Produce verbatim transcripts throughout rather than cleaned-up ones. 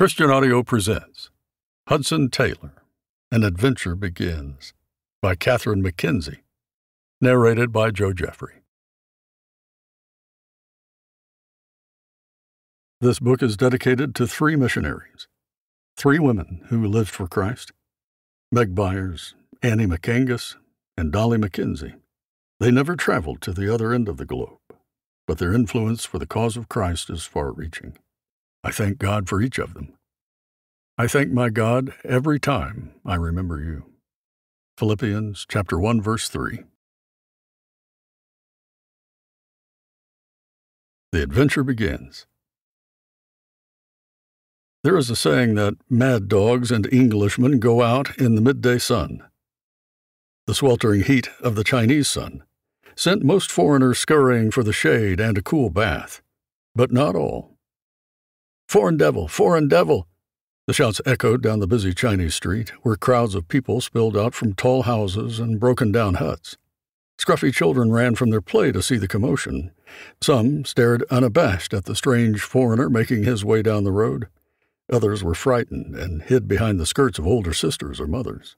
Christian Audio presents Hudson Taylor, An Adventure Begins, by Catherine MacKenzie, narrated by Joe Jeffrey. This book is dedicated to three missionaries, three women who lived for Christ, Meg Byers, Annie MacKenzie, and Dolly MacKenzie. They never traveled to the other end of the globe, but their influence for the cause of Christ is far-reaching. I thank God for each of them. I thank my God every time I remember you. Philippians chapter one, verse three. The adventure begins. There is a saying that mad dogs and Englishmen go out in the midday sun. The sweltering heat of the Chinese sun sent most foreigners scurrying for the shade and a cool bath, but not all. "Foreign devil! Foreign devil!" The shouts echoed down the busy Chinese street, where crowds of people spilled out from tall houses and broken-down huts. Scruffy children ran from their play to see the commotion. Some stared unabashed at the strange foreigner making his way down the road. Others were frightened and hid behind the skirts of older sisters or mothers.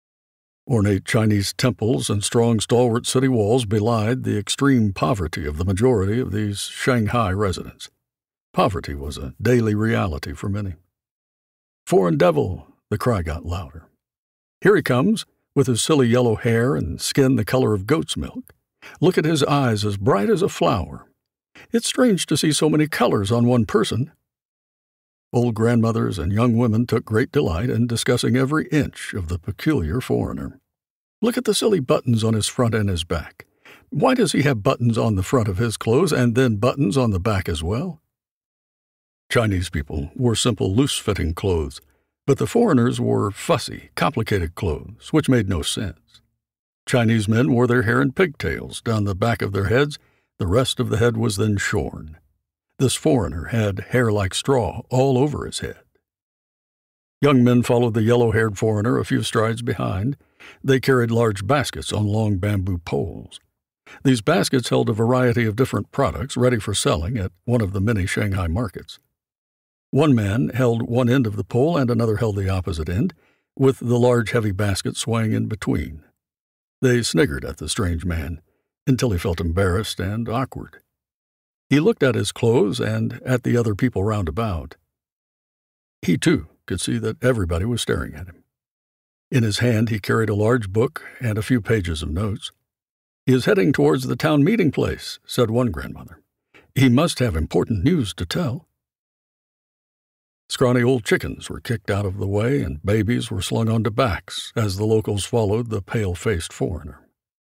Ornate Chinese temples and strong, stalwart city walls belied the extreme poverty of the majority of these Shanghai residents. Poverty was a daily reality for many. "Foreign devil!" the cry got louder. "Here he comes, with his silly yellow hair and skin the color of goat's milk. Look at his eyes, as bright as a flower. It's strange to see so many colors on one person." Old grandmothers and young women took great delight in discussing every inch of the peculiar foreigner. "Look at the silly buttons on his front and his back. Why does he have buttons on the front of his clothes and then buttons on the back as well?" Chinese people wore simple, loose-fitting clothes, but the foreigners wore fussy, complicated clothes, which made no sense. Chinese men wore their hair in pigtails down the back of their heads. The rest of the head was then shorn. This foreigner had hair like straw all over his head. Young men followed the yellow-haired foreigner a few strides behind. They carried large baskets on long bamboo poles. These baskets held a variety of different products ready for selling at one of the many Shanghai markets. One man held one end of the pole and another held the opposite end, with the large heavy basket swaying in between. They sniggered at the strange man until he felt embarrassed and awkward. He looked at his clothes and at the other people round about. He, too, could see that everybody was staring at him. In his hand he carried a large book and a few pages of notes. "He is heading towards the town meeting place," said one grandmother. "He must have important news to tell." Scrawny old chickens were kicked out of the way, and babies were slung onto backs as the locals followed the pale-faced foreigner.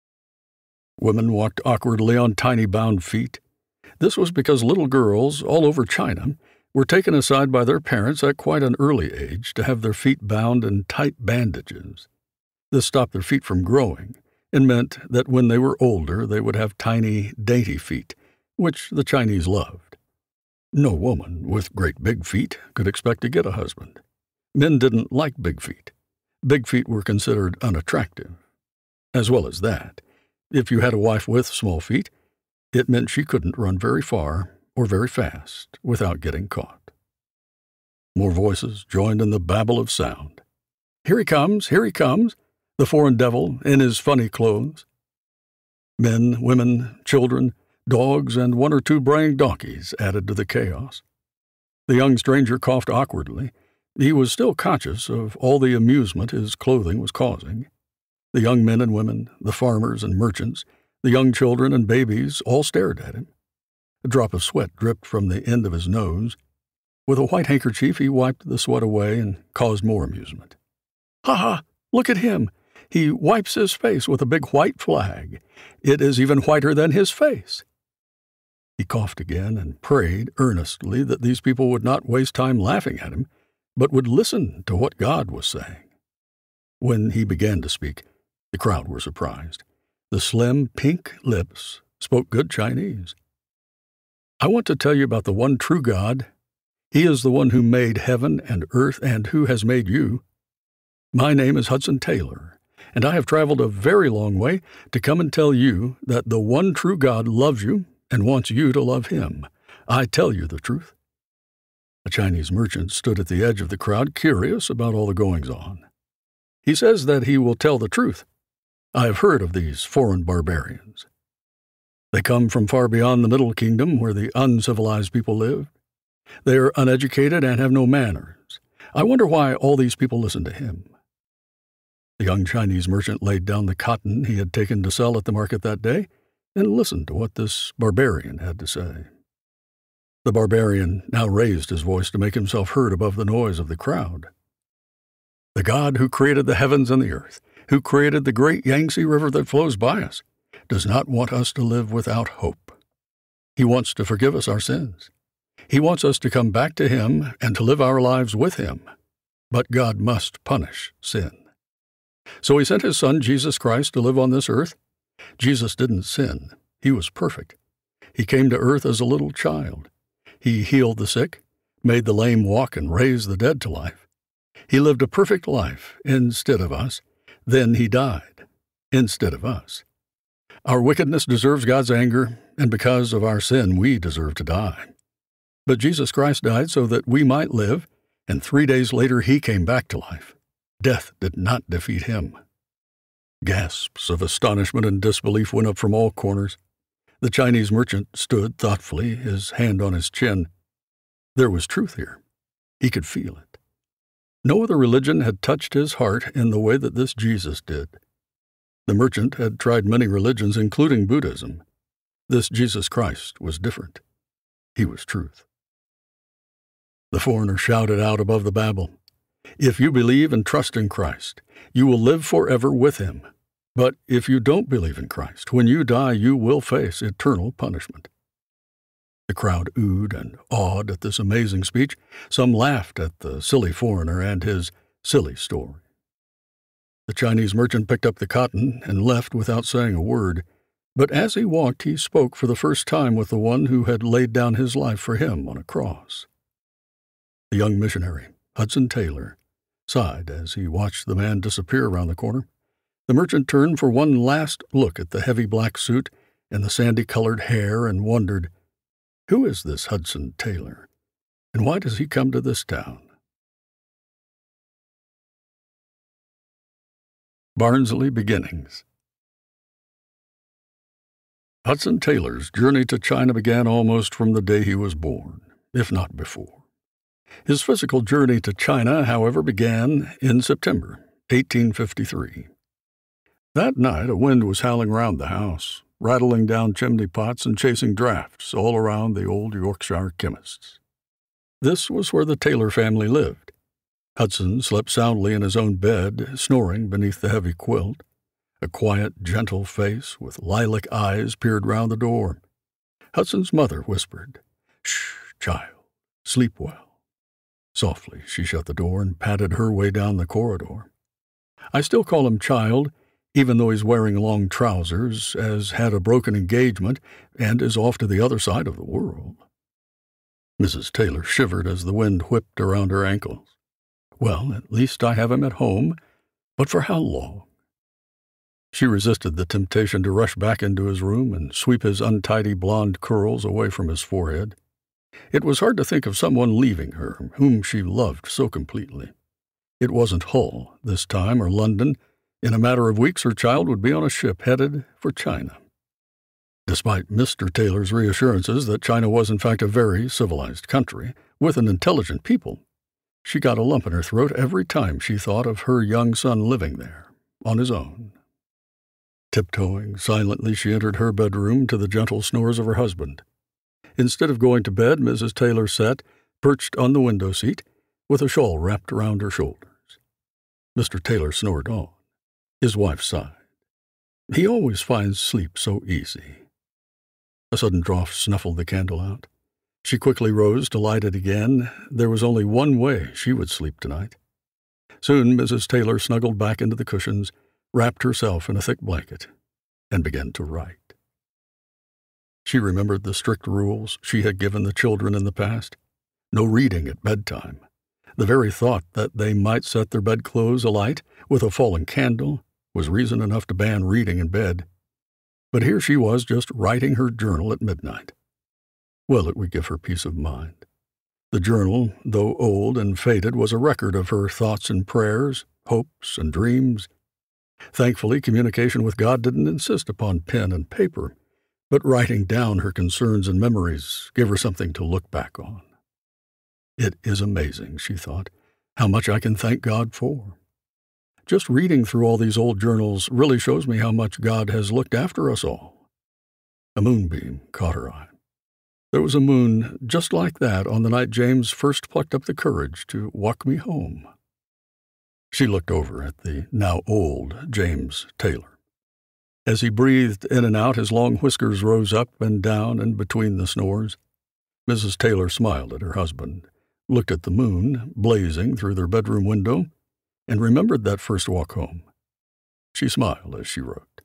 Women walked awkwardly on tiny bound feet. This was because little girls all over China were taken aside by their parents at quite an early age to have their feet bound in tight bandages. This stopped their feet from growing and meant that when they were older they would have tiny, dainty feet, which the Chinese loved. No woman with great big feet could expect to get a husband. Men didn't like big feet. Big feet were considered unattractive. As well as that, if you had a wife with small feet, it meant she couldn't run very far or very fast without getting caught. More voices joined in the babble of sound. "Here he comes! Here he comes! The foreign devil in his funny clothes." Men, women, children, dogs, and one or two braying donkeys added to the chaos. The young stranger coughed awkwardly. He was still conscious of all the amusement his clothing was causing. The young men and women, the farmers and merchants, the young children and babies all stared at him. A drop of sweat dripped from the end of his nose. With a white handkerchief he wiped the sweat away and caused more amusement. "Ha ha! Look at him! He wipes his face with a big white flag. It is even whiter than his face." He coughed again and prayed earnestly that these people would not waste time laughing at him, but would listen to what God was saying. When he began to speak, the crowd were surprised. The slim, pink lips spoke good Chinese. "I want to tell you about the one true God. He is the one who made heaven and earth and who has made you. My name is Hudson Taylor, and I have traveled a very long way to come and tell you that the one true God loves you and wants you to love him. I tell you the truth." A Chinese merchant stood at the edge of the crowd, curious about all the goings-on. He says that he will tell the truth. I have heard of these foreign barbarians. They come from far beyond the Middle Kingdom, where the uncivilized people live. They are uneducated and have no manners. I wonder why all these people listen to him. The young Chinese merchant laid down the cotton he had taken to sell at the market that day and listened to what this barbarian had to say. The barbarian now raised his voice to make himself heard above the noise of the crowd. The God who created the heavens and the earth, who created the great Yangtze River that flows by us, does not want us to live without hope. He wants to forgive us our sins. He wants us to come back to Him and to live our lives with Him. But God must punish sin. So He sent His Son, Jesus Christ, to live on this earth. Jesus didn't sin. He was perfect. He came to earth as a little child. He healed the sick, made the lame walk, and raised the dead to life. He lived a perfect life instead of us. Then He died instead of us. Our wickedness deserves God's anger, and because of our sin, we deserve to die. But Jesus Christ died so that we might live, and three days later He came back to life. Death did not defeat Him. Gasps of astonishment and disbelief went up from all corners. The Chinese merchant stood thoughtfully, his hand on his chin. There was truth here. He could feel it. No other religion had touched his heart in the way that this Jesus did. The merchant had tried many religions, including Buddhism. This Jesus Christ was different. He was truth. The foreigner shouted out above the babel, "If you believe and trust in Christ, you will live forever with Him. But if you don't believe in Christ, when you die, you will face eternal punishment." The crowd oohed and awed at this amazing speech. Some laughed at the silly foreigner and his silly story. The Chinese merchant picked up the cotton and left without saying a word. But as he walked, he spoke for the first time with the one who had laid down his life for him on a cross. The young missionary, Hudson Taylor, sighed as he watched the man disappear around the corner. The merchant turned for one last look at the heavy black suit and the sandy-colored hair and wondered, who is this Hudson Taylor, and why does he come to this town? Barnsley Beginnings. Hudson Taylor's journey to China began almost from the day he was born, if not before. His physical journey to China, however, began in September eighteen fifty-three. That night a wind was howling round the house, rattling down chimney pots and chasing draughts all around the old Yorkshire chemist's. This was where the Taylor family lived. Hudson slept soundly in his own bed, snoring beneath the heavy quilt. A quiet, gentle face with lilac eyes peered round the door. Hudson's mother whispered, "Shh, child, sleep well." Softly she shut the door and padded her way down the corridor. I still call him child, even though he's wearing long trousers, has had a broken engagement, and is off to the other side of the world. Missus Taylor shivered as the wind whipped around her ankles. Well, at least I have him at home, but for how long? She resisted the temptation to rush back into his room and sweep his untidy blonde curls away from his forehead. It was hard to think of someone leaving her, whom she loved so completely. It wasn't Hull this time, or London. In a matter of weeks, her child would be on a ship headed for China. Despite Mister Taylor's reassurances that China was in fact a very civilized country, with an intelligent people, she got a lump in her throat every time she thought of her young son living there, on his own. Tiptoeing silently, she entered her bedroom to the gentle snores of her husband. Instead of going to bed, Missus Taylor sat, perched on the window seat, with a shawl wrapped around her shoulders. Mister Taylor snored on. His wife sighed. He always finds sleep so easy. A sudden draught snuffled the candle out. She quickly rose to light it again. There was only one way she would sleep tonight. Soon Missus Taylor snuggled back into the cushions, wrapped herself in a thick blanket, and began to write. She remembered the strict rules she had given the children in the past. No reading at bedtime. The very thought that they might set their bedclothes alight with a fallen candle was reason enough to ban reading in bed. But here she was just writing her journal at midnight. Well, it would give her peace of mind. The journal, though old and faded, was a record of her thoughts and prayers, hopes and dreams. Thankfully, communication with God didn't insist upon pen and paper, but writing down her concerns and memories gave her something to look back on. It is amazing, she thought, how much I can thank God for. Just reading through all these old journals really shows me how much God has looked after us all. A moonbeam caught her eye. There was a moon just like that on the night James first plucked up the courage to walk me home. She looked over at the now old James Taylor. As he breathed in and out, his long whiskers rose up and down and between the snores. Missus Taylor smiled at her husband, looked at the moon blazing through their bedroom window, and remembered that first walk home. She smiled as she wrote.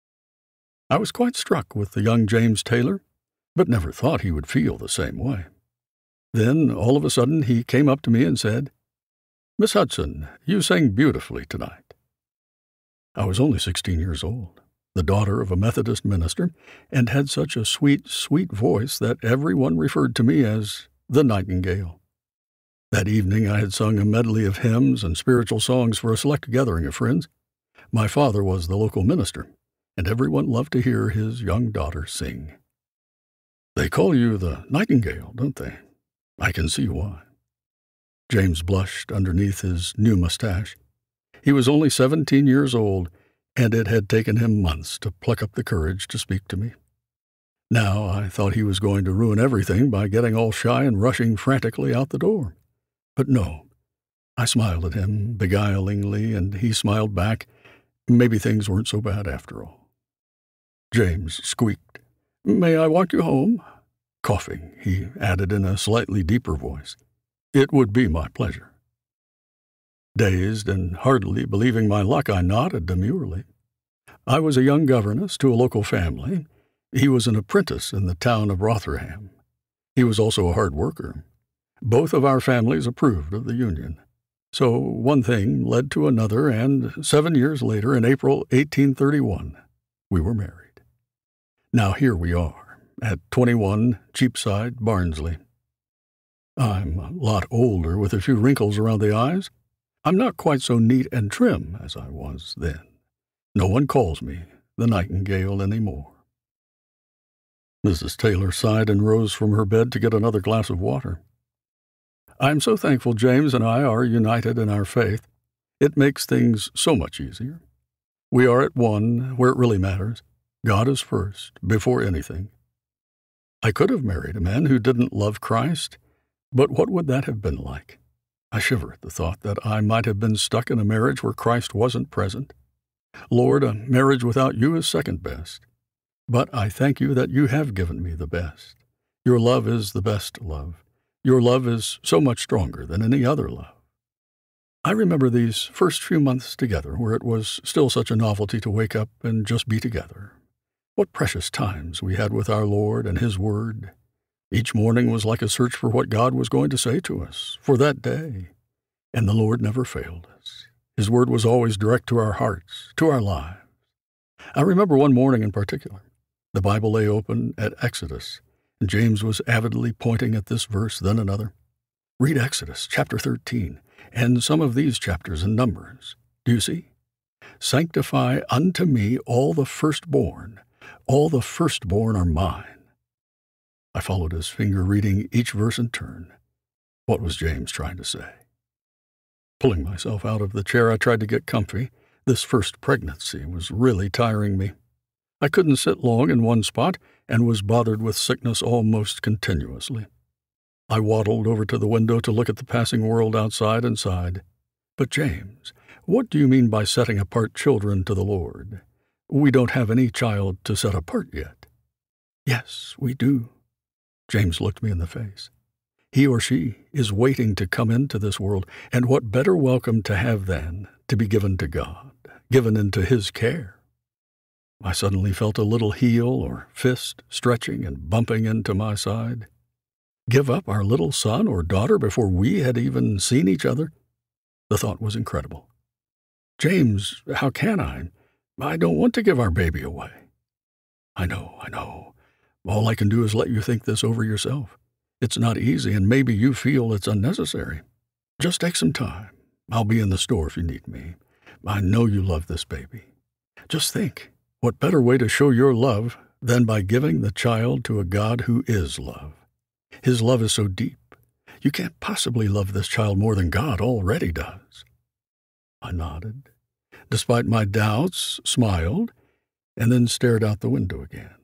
I was quite struck with the young James Taylor, but never thought he would feel the same way. Then, all of a sudden, he came up to me and said, Miss Hudson, you sang beautifully tonight. I was only sixteen years old, the daughter of a Methodist minister, and had such a sweet, sweet voice that everyone referred to me as the Nightingale. That evening I had sung a medley of hymns and spiritual songs for a select gathering of friends. My father was the local minister, and everyone loved to hear his young daughter sing. They call you the Nightingale, don't they? I can see why. James blushed underneath his new mustache. He was only seventeen years old, and it had taken him months to pluck up the courage to speak to me. Now I thought he was going to ruin everything by getting all shy and rushing frantically out the door. But no. I smiled at him beguilingly, and he smiled back. Maybe things weren't so bad after all. James squeaked, May I walk you home? Coughing, he added in a slightly deeper voice, It would be my pleasure. Dazed and hardly believing my luck, I nodded demurely. I was a young governess to a local family. He was an apprentice in the town of Rotherham. He was also a hard worker. Both of our families approved of the union. So one thing led to another, and seven years later, in April eighteen thirty-one, we were married. Now here we are, at twenty-one Cheapside, Barnsley. I'm a lot older, with a few wrinkles around the eyes. I'm not quite so neat and trim as I was then. No one calls me the Nightingale any more. Missus Taylor sighed and rose from her bed to get another glass of water. I am so thankful James and I are united in our faith. It makes things so much easier. We are at one where it really matters. God is first, before anything. I could have married a man who didn't love Christ, but what would that have been like? I shiver at the thought that I might have been stuck in a marriage where Christ wasn't present. Lord, a marriage without you is second best. But I thank you that you have given me the best. Your love is the best love. Your love is so much stronger than any other love. I remember these first few months together, where it was still such a novelty to wake up and just be together. What precious times we had with our Lord and His Word. Each morning was like a search for what God was going to say to us for that day. And the Lord never failed us. His Word was always direct to our hearts, to our lives. I remember one morning in particular. The Bible lay open at Exodus, and James was avidly pointing at this verse, then another. Read Exodus chapter thirteen, and some of these chapters in Numbers. Do you see? Sanctify unto me all the firstborn. All the firstborn are mine. I followed his finger, reading each verse in turn. What was James trying to say? Pulling myself out of the chair, I tried to get comfy. This first pregnancy was really tiring me. I couldn't sit long in one spot and was bothered with sickness almost continuously. I waddled over to the window to look at the passing world outside and sighed. But James, what do you mean by setting apart children to the Lord? We don't have any child to set apart yet. Yes, we do. James looked me in the face. He or she is waiting to come into this world, and what better welcome to have than to be given to God, given into His care. I suddenly felt a little heel or fist stretching and bumping into my side. Give up our little son or daughter before we had even seen each other? The thought was incredible. James, how can I? I don't want to give our baby away. I know, I know. All I can do is let you think this over yourself. It's not easy, and maybe you feel it's unnecessary. Just take some time. I'll be in the store if you need me. I know you love this baby. Just think, what better way to show your love than by giving the child to a God who is love? His love is so deep. You can't possibly love this child more than God already does. I nodded, despite my doubts, smiled, and then stared out the window again.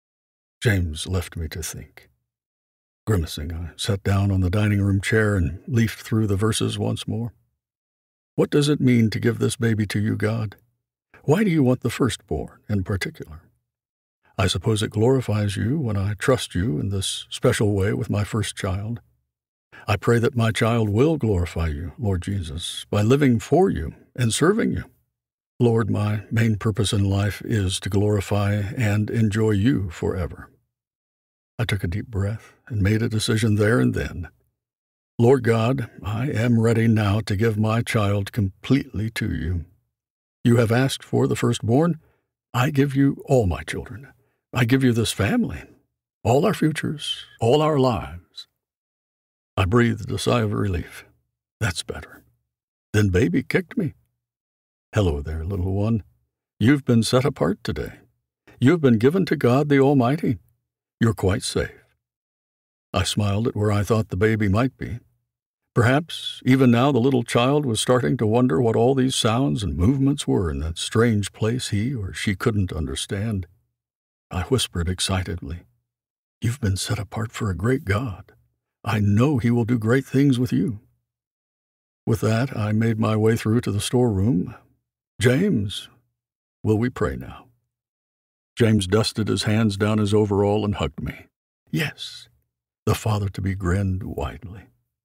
James left me to think. Grimacing, I sat down on the dining room chair and leafed through the verses once more. What does it mean to give this baby to you, God? Why do you want the firstborn in particular? I suppose it glorifies you when I trust you in this special way with my first child. I pray that my child will glorify you, Lord Jesus, by living for you and serving you. Lord, my main purpose in life is to glorify and enjoy you forever. I took a deep breath and made a decision there and then. Lord God, I am ready now to give my child completely to you. You have asked for the firstborn. I give you all my children. I give you this family, all our futures, all our lives. I breathed a sigh of relief. That's better. Then baby kicked me. Hello there, little one. You've been set apart today. You've been given to God the Almighty. You're quite safe. I smiled at where I thought the baby might be. Perhaps, even now, the little child was starting to wonder what all these sounds and movements were in that strange place he or she couldn't understand. I whispered excitedly, You've been set apart for a great God. I know He will do great things with you. With that, I made my way through to the storeroom. James, will we pray now? James dusted his hands down his overall and hugged me. Yes, the father-to-be grinned widely.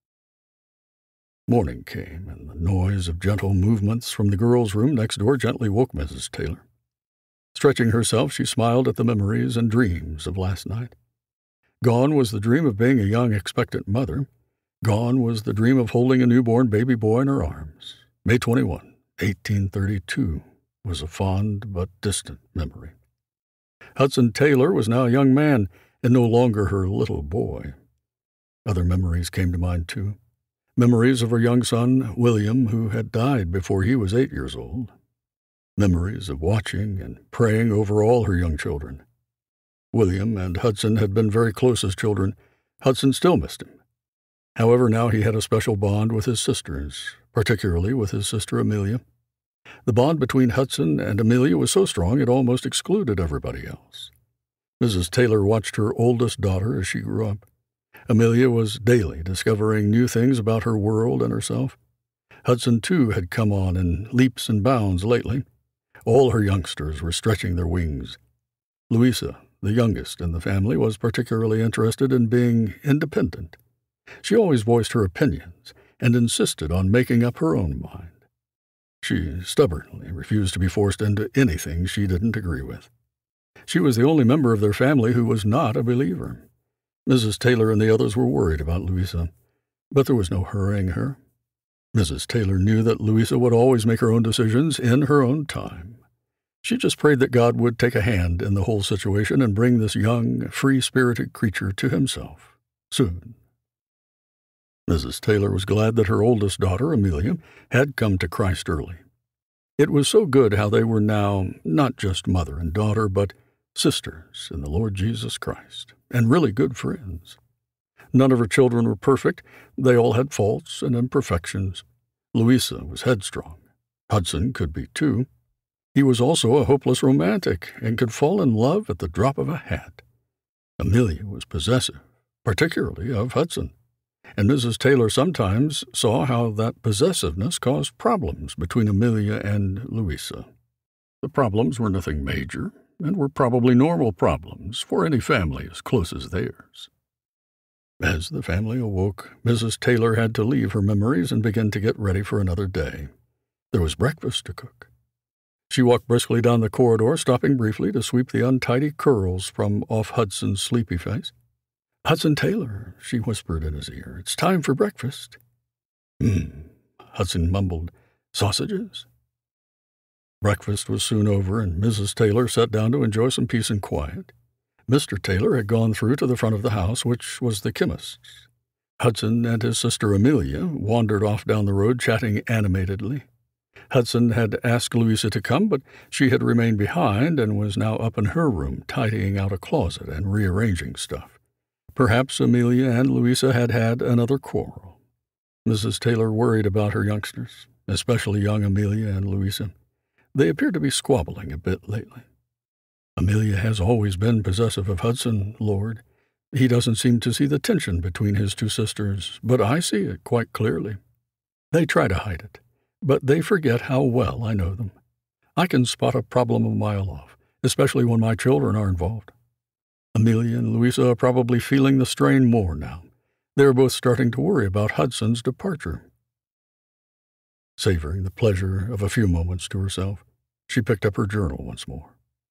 Morning came, and the noise of gentle movements from the girls' room next door gently woke Missus Taylor. Stretching herself, she smiled at the memories and dreams of last night. Gone was the dream of being a young, expectant mother. Gone was the dream of holding a newborn baby boy in her arms. May twenty-first, eighteen thirty-two was a fond but distant memory. Hudson Taylor was now a young man and no longer her little boy. Other memories came to mind, too. Memories of her young son, William, who had died before he was eight years old. Memories of watching and praying over all her young children. William and Hudson had been very close as children. Hudson still missed him. However, now he had a special bond with his sisters, particularly with his sister Amelia. The bond between Hudson and Amelia was so strong it almost excluded everybody else. Missus Taylor watched her oldest daughter as she grew up. Amelia was daily discovering new things about her world and herself. Hudson, too, had come on in leaps and bounds lately. All her youngsters were stretching their wings. Louisa, the youngest in the family, was particularly interested in being independent. She always voiced her opinions and insisted on making up her own mind. She stubbornly refused to be forced into anything she didn't agree with. She was the only member of their family who was not a believer. Missus Taylor and the others were worried about Louisa, but there was no hurrying her. Missus Taylor knew that Louisa would always make her own decisions in her own time. She just prayed that God would take a hand in the whole situation and bring this young, free-spirited creature to Himself soon. Missus Taylor was glad that her oldest daughter, Amelia, had come to Christ early. It was so good how they were now not just mother and daughter, but sisters in the Lord Jesus Christ, and really good friends. None of her children were perfect. They all had faults and imperfections. Louisa was headstrong. Hudson could be, too. He was also a hopeless romantic and could fall in love at the drop of a hat. Amelia was possessive, particularly of Hudson, and Missus Taylor sometimes saw how that possessiveness caused problems between Amelia and Louisa. The problems were nothing major, and were probably normal problems for any family as close as theirs. As the family awoke, Missus Taylor had to leave her memories and begin to get ready for another day. There was breakfast to cook. She walked briskly down the corridor, stopping briefly to sweep the untidy curls from off Hudson's sleepy face. "Hudson Taylor," she whispered in his ear, "it's time for breakfast." "Hmm," Hudson mumbled. "Sausages?" Breakfast was soon over, and Missus Taylor sat down to enjoy some peace and quiet. Mister Taylor had gone through to the front of the house, which was the chemist's. Hudson and his sister Amelia wandered off down the road, chatting animatedly. Hudson had asked Louisa to come, but she had remained behind and was now up in her room, tidying out a closet and rearranging stuff. Perhaps Amelia and Louisa had had another quarrel. Missus Taylor worried about her youngsters, especially young Amelia and Louisa. They appeared to be squabbling a bit lately. Amelia has always been possessive of Hudson, Lord. He doesn't seem to see the tension between his two sisters, but I see it quite clearly. They try to hide it, but they forget how well I know them. I can spot a problem a mile off, especially when my children are involved. Amelia and Louisa are probably feeling the strain more now. They're both starting to worry about Hudson's departure. Savoring the pleasure of a few moments to herself, she picked up her journal once more.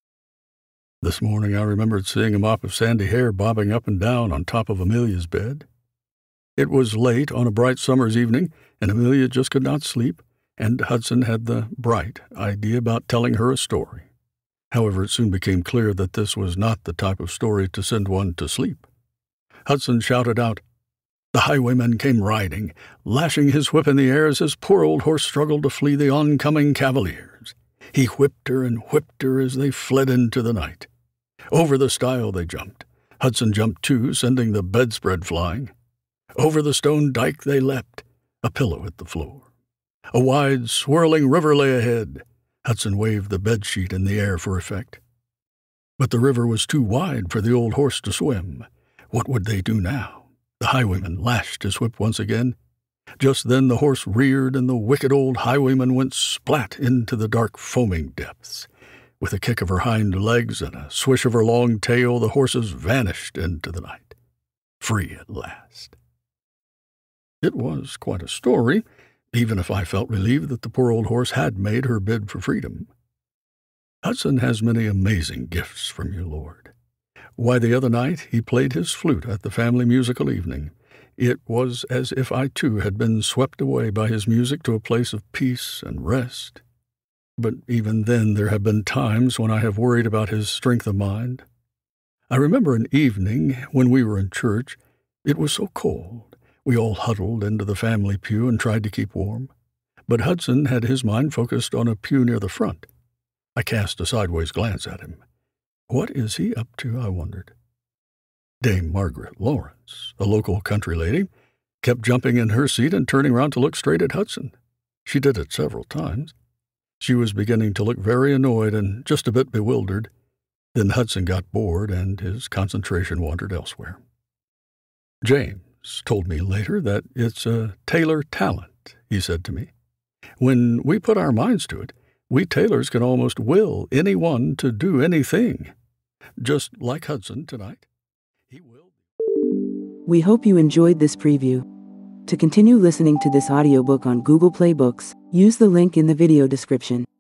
This morning I remembered seeing a mop of sandy hair bobbing up and down on top of Amelia's bed. It was late on a bright summer's evening, and Amelia just could not sleep, and Hudson had the bright idea about telling her a story. However, it soon became clear that this was not the type of story to send one to sleep. Hudson shouted out, "The highwayman came riding, lashing his whip in the air as his poor old horse struggled to flee the oncoming cavaliers. He whipped her and whipped her as they fled into the night. Over the stile they jumped. Hudson jumped too, sending the bedspread flying. Over the stone dike they leapt. A pillow hit the floor. A wide, swirling river lay ahead. Hudson waved the bedsheet in the air for effect. But the river was too wide for the old horse to swim. What would they do now? The highwayman lashed his whip once again. Just then the horse reared, and the wicked old highwayman went splat into the dark, foaming depths. With a kick of her hind legs and a swish of her long tail, the horses vanished into the night, free at last." It was quite a story, even if I felt relieved that the poor old horse had made her bid for freedom. Hudson has many amazing gifts from you, Lord. Why, the other night he played his flute at the family musical evening. It was as if I too had been swept away by his music to a place of peace and rest. But even then there have been times when I have worried about his strength of mind. I remember an evening when we were in church. It was so cold. We all huddled into the family pew and tried to keep warm. But Hudson had his mind focused on a pew near the front. I cast a sideways glance at him. What is he up to, I wondered. Dame Margaret Lawrence, a local country lady, kept jumping in her seat and turning round to look straight at Hudson. She did it several times. She was beginning to look very annoyed and just a bit bewildered. Then Hudson got bored and his concentration wandered elsewhere. James told me later that it's a Taylor talent, he said to me. When we put our minds to it, we Taylors can almost will anyone to do anything. Just like Hudson tonight. He will. We hope you enjoyed this preview. To continue listening to this audiobook on Google Play Books, use the link in the video description.